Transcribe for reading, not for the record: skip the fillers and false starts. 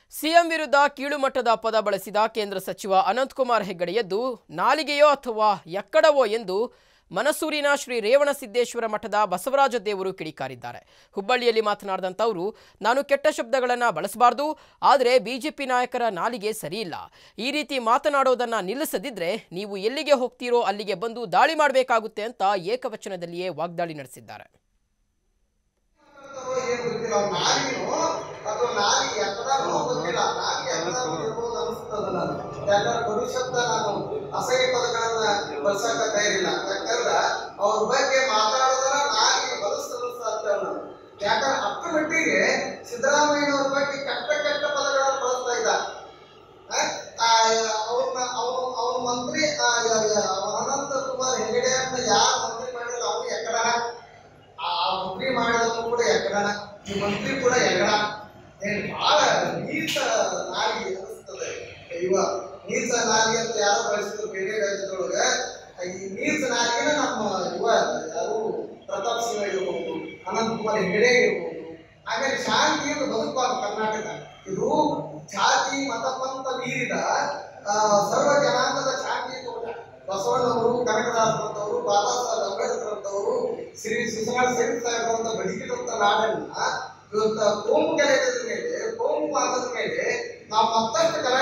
CM ವಿರುದ್ಧ ಕೀಳುಮಟ್ಟದ ಪದ ಬಳಸಿದ ಕೇಂದ್ರ ಸಚಿವ ಅನಂತಕುಮಾರ್ ಹೆಗಡೆಯದ್ದು ನಾಲಿಗೆಯೋ ಅಥವಾ ಎಕ್ಕಡವೋ ಎಂದು ಮನಸೂರಿನ ಶ್ರೀ ರೇವಣಸಿದ್ದೇಶ್ವರ ಮಠದ ಬಸವರಾಜ ದೇವರು ಕಿಡಿಕಾರಿದ್ದಾರೆ. ಹುಬ್ಬಳ್ಳಿಯಲ್ಲಿ ಮಾತನಾಡಿದಂತವರು, ನಾನು ಕೆಟ್ಟ ಶಬ್ದಗಳನ್ನು ಬಳಸಬಾರದು, ಆದರೆ ಬಿಜೆಪಿ ನಾಯಕರ ನಾಲಿಗೆ ಸರಿಯಿಲ್ಲ. ಈ ರೀತಿ ಮಾತನಾಡೋದನ್ನ ನಿಲ್ಲಿಸದಿದ್ರೆ ನೀವು ಎಲ್ಲಿಗೆ ಹೋಗ್ತೀರೋ ಅಲ್ಲಿಗೆ ಬಂದು ದಾಳಿ ಮಾಡಬೇಕಾಗುತ್ತೆ ಅಂತ ಏಕವಚನದಲ್ಲಿಯೇ ವಾಗ್ದಾಳಿ ನಡೆಸಿದ್ದಾರೆ. ಅಸಹ್ಯ ಪದಗಳನ್ನ ಬಳಸಕ ತಯಾರಿಲ್ಲ. ಯಾಕಂದ್ರೆ ಅವ್ರ ಬಗ್ಗೆ ಮಾತಾಡೋದನ್ನ ನಾಲಿಗೆ ಬಳಸ್ತಾರೆ. ಯಾಕಂದ್ರೆ ಅಕ್ಕ ಮಟ್ಟಿಗೆ ಸಿದ್ದರಾಮಯ್ಯನವ್ರ ಬಗ್ಗೆ ಕೆಟ್ಟ ಕೆಟ್ಟ ಪದಗಳನ್ನು ಬಳಸ್ತಾ ಇದ್ದಾರೆ. ಅವ್ರ ಮಂತ್ರಿ ಅನಂತಕುಮಾರ್ ಹೆಗಡೆ ಅಂತ ಯಾರು ಮಂತ್ರಿ ಮಾಡಿದ್ರು ಅವ್ರು ಎಕ್ಕಡನ, ಆ ಮಂತ್ರಿ ಮಾಡಿದ್ರು ಕೂಡ ಎಕ್ಕಡನ, ಈ ಮಂತ್ರಿ ಕೂಡ ಎಕ್ಕಡ. ಬಹಳ ನೀಚ ನಾಲಿಗೆ ಅನಿಸ್ತದೆ. ಇವ ನೀಚ ನಾಲಿಗೆ ಅಂತ ಯಾರು ಬಳಸಿದ್ರು ಬೇರೆ ರಾಜ್ಯದೊಳಗೆ. ಈ ನೀಚ ನಾಲಿಗೆನ ನಮ್ಮ ಯುವ ಯಾರು ಪ್ರತಾಪ್ ಸಿಂಹ ಇರ್ಬೋದು, ಅನಂತಕುಮಾರ್ ಹೆಗಡೆ ಇರ್ಬೋದು. ಆಮೇಲೆ ಶಾಂತಿಯನ್ನು ಬದುಕುವ ಕರ್ನಾಟಕ ಇದು ಜಾತಿ ಮತ ಪಂಥ ಮೀರಿದ ಸರ್ವ ಜನಾಂಗದ ಶಾಂತಿ ತೋಟ. ಬಸವಣ್ಣವರು, ಕನಕದಾಸರಂತವರು, ಬಾಬಾ ಸಾಹೇಬ್ ಅಂಬೇಡ್ಕರ್ ಅಂತವರು, ಶ್ರೀ ಶಿಶುನಾಳ ಶರೀಫ್ ಸಾಹೇಬರಂತ ಬದುಕಿದಂತ ನಾಡನ್ನ ಇವತ್ತು ಕೋಮು ಕಲೆಯದ ಮೇಲೆ, ಕೋಮು ವಾದದ ಮೇಲೆ ನಾವು ಮತ್ತಷ್ಟು